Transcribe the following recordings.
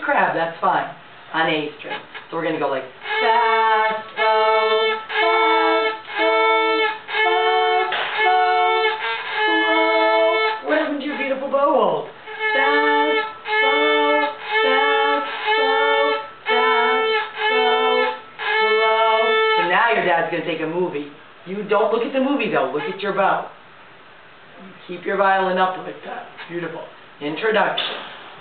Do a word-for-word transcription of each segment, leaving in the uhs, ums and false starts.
crab, that's fine, on A string. So we're going to go like fast, slow, fast, slow, fast, slow, slow. What happened to your beautiful bow hold? Fast, slow, fast, slow, fast, slow, slow. So now your dad's going to take a movie. You don't look at the movie though, look at your bow. Keep your violin up like that. Beautiful. Introduction.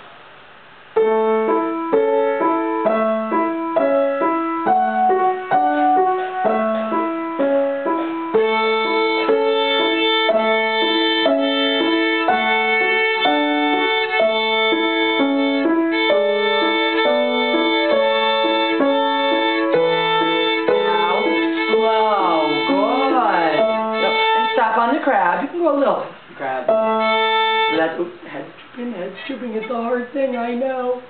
On the crab, you can go a little crab. That's oops, head's tripping, head's tripping. It's a hard thing, I know.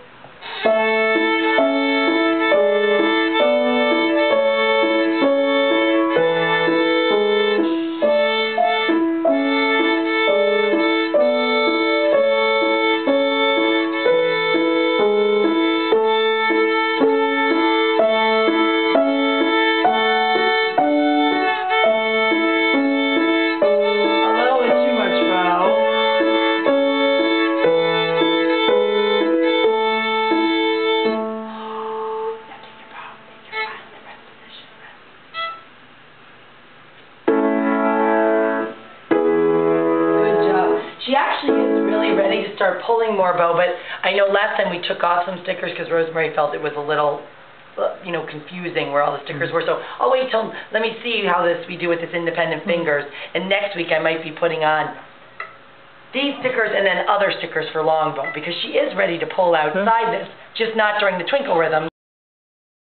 She actually is really ready to start pulling more bow, but I know last time we took off some stickers because Rosemary felt it was a little, you know, confusing where all the stickers were. So I'll wait till, let me see how this we do with this independent fingers. And next week I might be putting on these stickers and then other stickers for long bow because she is ready to pull outside this, just not during the twinkle rhythm.